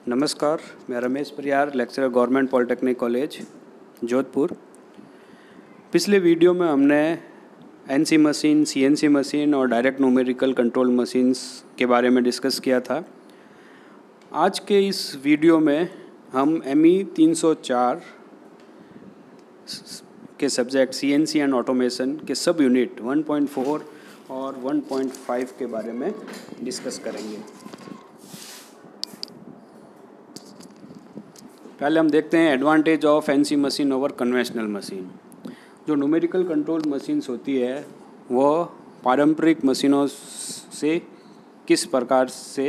नमस्कार, मैं Ramesh Pariyar, lecturer government polytechnic college Jodhpur. पिछले वीडियो में हमने एनसी मशीन, सीएनसी मशीन और डायरेक्ट न्यूमेरिकल कंट्रोल मशीन्स के बारे में डिस्कस किया था। आज के इस वीडियो में हम ME 304 के सब्जेक्ट सीएनसी एंड ऑटोमेशन के सब यूनिट 1.4 और 1.5 के बारे में डिस्कस करेंगे। पहले हम देखते हैं advantage of NC machine over conventional machine. जो न्यूमेरिकल कंट्रोल मशीन्स होती है वह पारंपरिक मशीनों से किस प्रकार से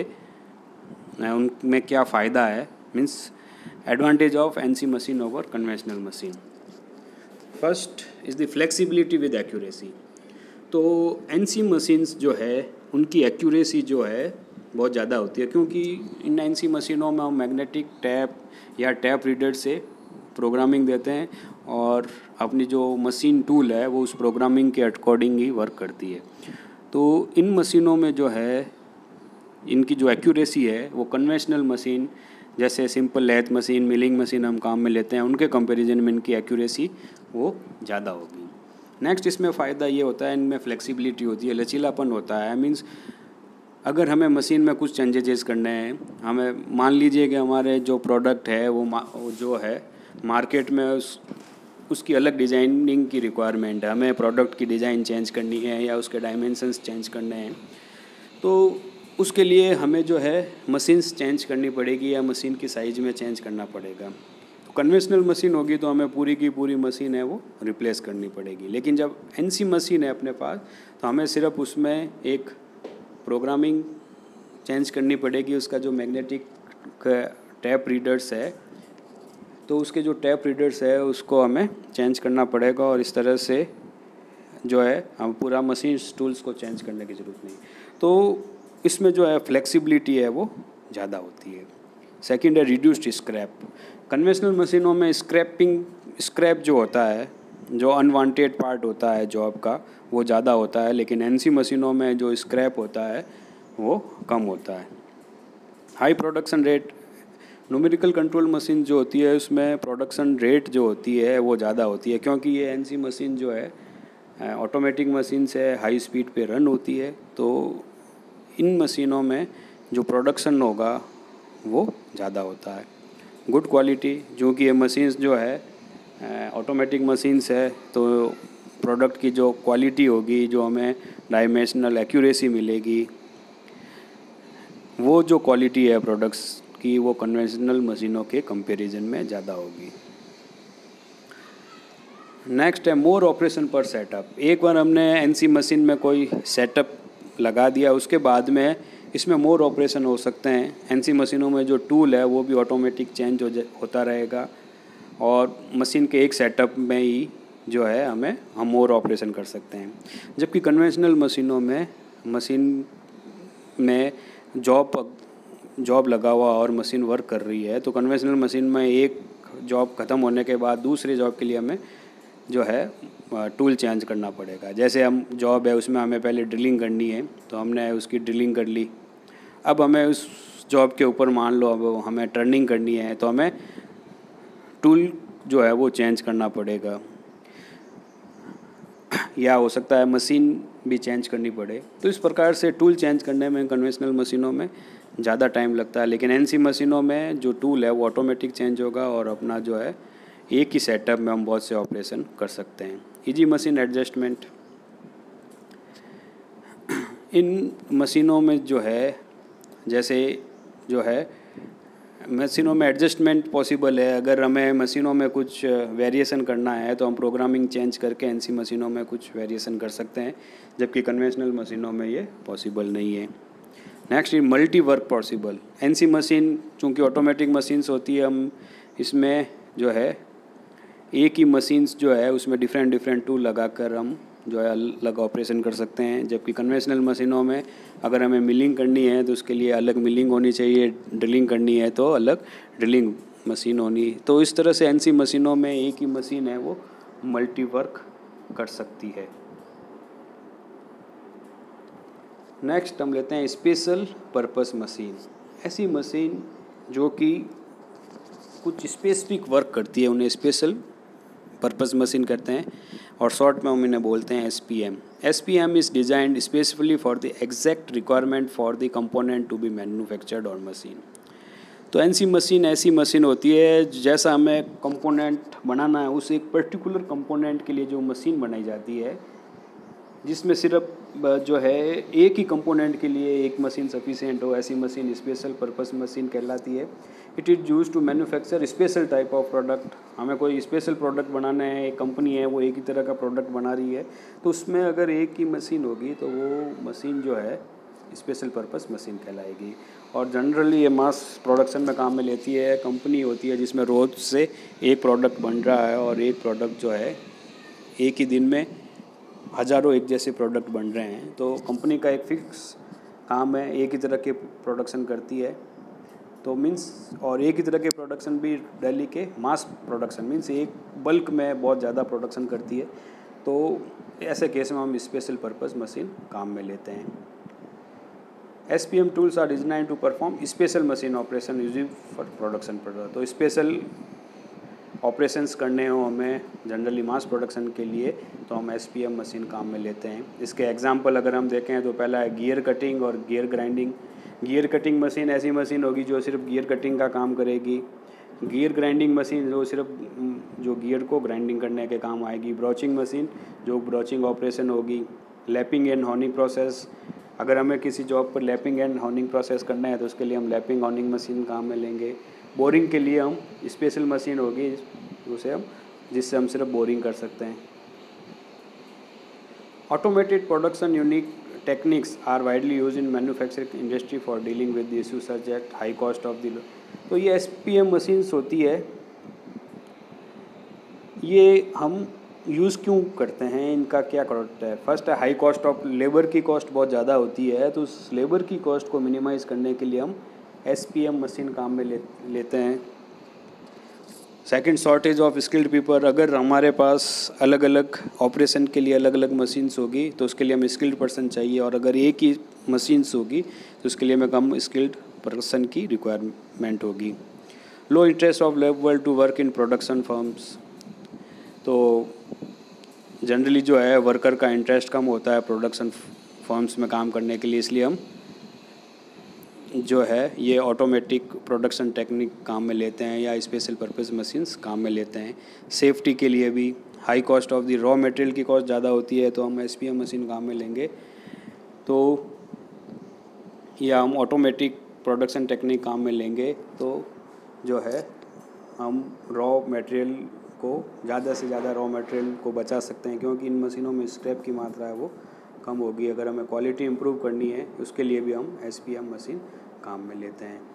उनमें क्या फ़ायदा है, means advantage of NC machine over conventional machine. First is the flexibility with accuracy. तो एनसी मशीन्स जो है उनकी एक्यूरेसी जो है बहुत ज़्यादा होती है, क्योंकि इन एनसी मशीनों में हम मैग्नेटिक टैप या टैप रीडर से प्रोग्रामिंग देते हैं और अपनी जो मशीन टूल है वो उस प्रोग्रामिंग के अकॉर्डिंग ही वर्क करती है। तो इन मशीनों में जो है इनकी जो एक्यूरेसी है वो कन्वेंशनल मशीन जैसे simple lathe machine, milling machine हम काम में लेते हैं, उनके कंपैरिजन में इनकी एक्यूरेसी वो ज़्यादा होगी। नेक्स्ट इसमें फ़ायदा ये होता है, इनमें फ्लेक्सिबिलिटी होती है, लचीलापन होता है। मीन्स अगर हमें मशीन में कुछ चेंजेस करने हैं, हमें मान लीजिए कि हमारे जो प्रोडक्ट है वो जो है मार्केट में उसकी अलग डिज़ाइनिंग की रिक्वायरमेंट है, हमें प्रोडक्ट की डिज़ाइन चेंज करनी है या उसके डायमेंशंस चेंज करने हैं, तो उसके लिए हमें जो है मशीन्स चेंज करनी पड़ेगी या मशीन की साइज़ में चेंज करना पड़ेगा। तो कन्वेंशनल मशीन होगी तो हमें पूरी की पूरी मशीन है वो रिप्लेस करनी पड़ेगी। लेकिन जब एनसी मशीन है अपने पास तो हमें सिर्फ उसमें एक प्रोग्रामिंग चेंज करनी पड़ेगी। उसका जो मैग्नेटिक टैप रीडर्स है तो उसके जो टैप रीडर्स है उसको हमें चेंज करना पड़ेगा और इस तरह से जो है हम पूरा मशीन टूल्स को चेंज करने की ज़रूरत नहीं। तो इसमें जो है फ्लेक्सिबिलिटी है वो ज़्यादा होती है। सेकंड है रिड्यूस्ड स्क्रैप। कन्वेंशनल मशीनों में स्क्रैप जो होता है, जो अनवांटेड पार्ट होता है जॉब का, वो ज़्यादा होता है, लेकिन एनसी मशीनों में जो स्क्रैप होता है वो कम होता है। High production rate. Numerical control machine जो होती है उसमें प्रोडक्शन रेट जो होती है वो ज़्यादा होती है, क्योंकि ये एनसी मशीन जो है ऑटोमेटिक मशीन से हाई स्पीड पे रन होती है। तो इन मशीनों में जो प्रोडक्शन होगा वो ज़्यादा होता है। गुड क्वालिटी, जो कि ये मशीन्स जो है ऑटोमेटिक मशीन्स है तो प्रोडक्ट की जो क्वालिटी होगी, जो हमें डायमेंशनल एक्यूरेसी मिलेगी, वो जो क्वालिटी है प्रोडक्ट्स की वो कन्वेंशनल मशीनों के कंपैरिजन में ज़्यादा होगी। नेक्स्ट है मोर ऑपरेशन पर सेटअप। एक बार हमने एनसी मशीन में कोई सेटअप लगा दिया, उसके बाद में इसमें मोर ऑपरेशन हो सकते हैं। एनसी मशीनों में जो टूल है वो भी ऑटोमेटिक चेंज होता रहेगा और मशीन के एक सेटअप में ही जो है हम मोर ऑपरेशन कर सकते हैं। जबकि कन्वेंशनल मशीनों में मशीन में जॉब लगा हुआ और मशीन वर्क कर रही है, तो कन्वेंशनल मशीन में एक जॉब ख़त्म होने के बाद दूसरे जॉब के लिए हमें जो है टूल चेंज करना पड़ेगा। जैसे हम जॉब है उसमें हमें पहले ड्रिलिंग करनी है तो हमने उसकी ड्रिलिंग कर ली, अब हमें उस जॉब के ऊपर मान लो अब हमें टर्निंग करनी है तो हमें टूल जो है वो चेंज करना पड़ेगा, या हो सकता है मशीन भी चेंज करनी पड़े। तो इस प्रकार से टूल चेंज करने में कन्वेंशनल मशीनों में ज़्यादा टाइम लगता है, लेकिन एनसी मशीनों में जो टूल है वो ऑटोमेटिक चेंज होगा और अपना जो है एक ही सेटअप में हम बहुत से ऑपरेशन कर सकते हैं। Easy machine adjustment. इन मशीनों में जो है जैसे जो है मशीनों में एडजस्टमेंट पॉसिबल है। अगर हमें मशीनों में कुछ वेरिएशन करना है तो हम प्रोग्रामिंग चेंज करके एनसी मशीनों में कुछ वेरिएशन कर सकते हैं, जबकि कन्वेंशनल मशीनों में ये पॉसिबल नहीं है। Next multi work possible. NC machine चूँकि ऑटोमेटिक मशीन्स होती है, हम इसमें जो है एक ही मशीन्स जो है उसमें डिफरेंट टूल लगाकर हम जो है अलग ऑपरेशन कर सकते हैं। जबकि कन्वेंशनल मशीनों में अगर हमें मिलिंग करनी है तो उसके लिए अलग मिलिंग होनी चाहिए, ड्रिलिंग करनी है तो अलग ड्रिलिंग मशीन होनी। तो इस तरह से एनसी मशीनों में एक ही मशीन है वो मल्टी वर्क कर सकती है। नेक्स्ट हम लेते हैं स्पेशल पर्पस मशीन। ऐसी मशीन जो कि कुछ स्पेसिफिक वर्क करती है, उन्हें स्पेशल पर्पस मशीन करते हैं और शॉर्ट में हम इन्हें बोलते हैं SPM. SPM is designed specifically for the exact requirement for the component to be manufactured और मशीन. तो NC मशीन ऐसी मशीन होती है जैसा हमें कंपोनेंट बनाना है, उस एक पर्टिकुलर कंपोनेंट के लिए जो मशीन बनाई जाती है, जिसमें सिर्फ जो है एक ही कंपोनेंट के लिए एक मशीन सफिशिएंट हो, ऐसी मशीन स्पेशल पर्पस मशीन कहलाती है. It is use to manufacture special type of product. हमें कोई स्पेशल प्रोडक्ट बनाना है, एक कंपनी है वो एक ही तरह का प्रोडक्ट बना रही है, तो उसमें अगर एक ही मशीन होगी तो वो मशीन जो है स्पेशल पर्पस मशीन कहलाएगी. और जनरली ये मास प्रोडक्शन में काम में लेती है. कंपनी होती है जिसमें रोज़ से एक प्रोडक्ट बन रहा है और एक प्रोडक्ट जो है एक ही दिन में हज़ारों एक जैसे प्रोडक्ट बन रहे हैं. तो कंपनी का एक फिक्स काम है, एक ही तरह के प्रोडक्शन करती है. तो मीन्स और एक ही तरह के प्रोडक्शन भी डेली के मास प्रोडक्शन मीन्स एक बल्क में बहुत ज़्यादा प्रोडक्शन करती है. तो ऐसे केस में हम स्पेशल पर्पस मशीन काम में लेते हैं. SPM tools are designed to perform special machine operation using for production product. तो स्पेशल ऑपरेशंस करने हो हमें जनरली मास प्रोडक्शन के लिए, तो हम SPM मशीन काम में लेते हैं. इसके एग्जांपल अगर हम देखें तो पहला है गियर कटिंग और gear grinding. Gear cutting machine ऐसी मशीन होगी जो सिर्फ गियर कटिंग का काम करेगी. गियर ग्राइंडिंग मशीन जो सिर्फ जो गियर को ग्राइंडिंग करने के काम आएगी. ब्रोचिंग मशीन जो ब्रोचिंग ऑपरेशन होगी. लैपिंग एंड हॉर्निंग प्रोसेस, अगर हमें किसी जॉब पर लैपिंग एंड हॉर्निंग प्रोसेस करना है तो उसके लिए हम लैपिंग हॉर्निंग मशीन काम में लेंगे. बोरिंग के लिए हम स्पेशल मशीन होगी जिससे हम सिर्फ बोरिंग कर सकते हैं. Automated production unique techniques are widely use in manufacturing industry for dealing with the issue such at high cost of the. तो ये SPM मशीन्स होती है, ये हम यूज़ क्यों करते हैं, इनका क्या कॉस्ट है. फर्स्ट है हाई कॉस्ट ऑफ लेबर की कॉस्ट बहुत ज़्यादा होती है, तो उस लेबर की कॉस्ट को मिनिमाइज़ करने के लिए हम SPM मशीन काम में लेते हैं. Second, shortage of skilled people. अगर हमारे पास अलग अलग ऑपरेशन के लिए अलग अलग मशीन्स होगी तो उसके लिए हमें स्किल्ड पर्सन चाहिए, और अगर एक ही मशीन्स होगी तो उसके लिए हमें कम स्किल्ड पर्सन की रिक्वायरमेंट होगी. Low interest of labour to work in production firms. तो जनरली जो है वर्कर का इंटरेस्ट कम होता है प्रोडक्शन फर्म्स में काम करने के लिए, इसलिए हम जो है ये ऑटोमेटिक प्रोडक्शन टेक्निक काम में लेते हैं या स्पेशल पर्पस मशीन्स काम में लेते हैं. सेफ्टी के लिए भी high cost of the raw material की कॉस्ट ज़्यादा होती है, तो हम SPM मशीन काम में लेंगे. तो या हम ऑटोमेटिक प्रोडक्शन टेक्निक काम में लेंगे तो जो है हम रॉ मटेरियल को ज़्यादा से ज़्यादा रॉ मटेरियल को बचा सकते हैं, क्योंकि इन मशीनों में स्क्रैप की मात्रा है वो कम होगी. अगर हमें क्वालिटी इंप्रूव करनी है उसके लिए भी हम SPM मशीन काम में लेते हैं.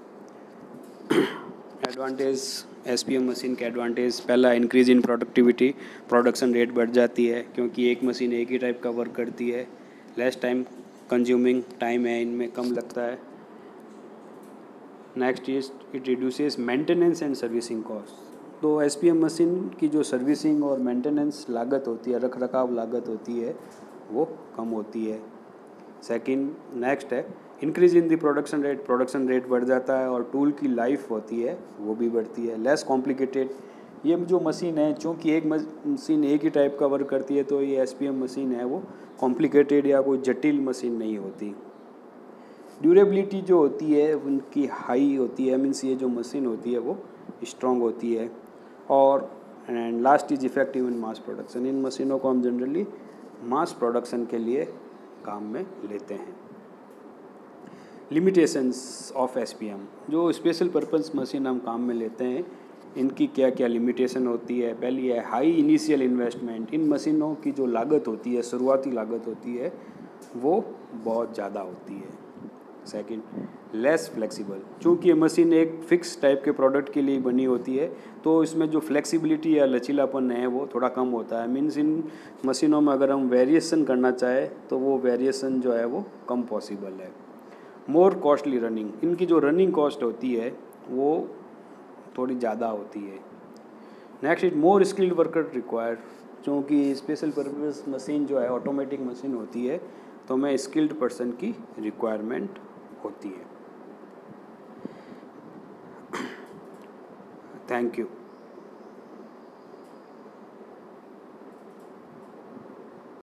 एडवांटेज SPM मशीन के एडवांटेज, पहला increase in productivity. Production rate बढ़ जाती है क्योंकि एक मशीन एक ही टाइप का वर्क करती है. लेस टाइम कंज्यूमिंग, टाइम है इनमें कम लगता है. Next is it reduces maintenance and servicing cost. तो SPM मशीन की जो सर्विसिंग और मेंटेनेंस लागत होती है, रख रखाव लागत होती है, वो कम होती है. सेकंड, नेक्स्ट है increase in the production rate. Production rate बढ़ जाता है और टूल की लाइफ होती है वो भी बढ़ती है. Less complicated. ये जो मशीन है, चूँकि एक मशीन एक ही टाइप का वर्क करती है, तो ये SPM मशीन है वो कॉम्प्लिकेटेड या कोई जटिल मशीन नहीं होती. ड्यूरेबिलिटी जो होती है उनकी हाई होती है, मीन्स ये जो मशीन होती है वो स्ट्रॉन्ग होती है. और and last is effective in mass production. इन मशीनों को हम जनरली मास प्रोडक्शन के लिए काम में लेते हैं. Limitations of SPM. जो स्पेशल पर्पस मशीन हम काम में लेते हैं, इनकी क्या क्या लिमिटेशन होती है. पहली है हाई इनिशियल इन्वेस्टमेंट. इन मशीनों की जो लागत होती है, शुरुआती लागत होती है, वो बहुत ज़्यादा होती है. Second, less flexible. चूँकि ये मशीन एक फिक्स टाइप के प्रोडक्ट के लिए बनी होती है, तो इसमें जो फ्लेक्सिबिलिटी या लचीलापन है वो थोड़ा कम होता है. मीन्स इन मशीनों में अगर हम वेरिएशन करना चाहें तो वो वेरिएशन जो है वो कम पॉसिबल है. More costly running. इनकी जो रनिंग कॉस्ट होती है वो थोड़ी ज़्यादा होती है. Next is more skilled worker required. क्योंकि स्पेशल पर्पस मशीन जो है ऑटोमेटिक मशीन होती है, तो हमें स्किल्ड पर्सन की रिक्वायरमेंट होती है. Thank you.